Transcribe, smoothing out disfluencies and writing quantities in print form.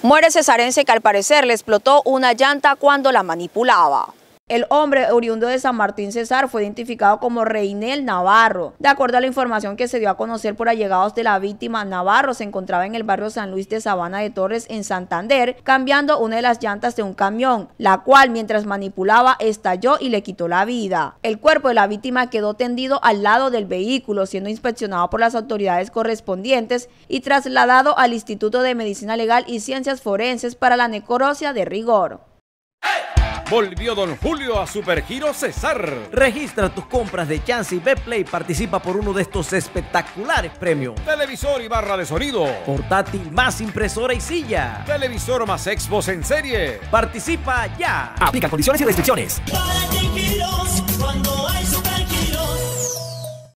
Muere cesarense que al parecer le explotó una llanta cuando la manipulaba. El hombre oriundo de San Martín Cesar fue identificado como Reinel Navarro. De acuerdo a la información que se dio a conocer por allegados de la víctima, Navarro se encontraba en el barrio San Luis de Sabana de Torres en Santander, cambiando una de las llantas de un camión, la cual mientras manipulaba estalló y le quitó la vida. El cuerpo de la víctima quedó tendido al lado del vehículo, siendo inspeccionado por las autoridades correspondientes y trasladado al Instituto de Medicina Legal y Ciencias Forenses para la necropsia de rigor. Volvió Don Julio a Supergiro Cesar. Registra tus compras de Chance y Betplay y participa por uno de estos espectaculares premios. Televisor y barra de sonido. Portátil más impresora y silla. Televisor más Xbox en serie. Participa ya. Aplica condiciones y restricciones.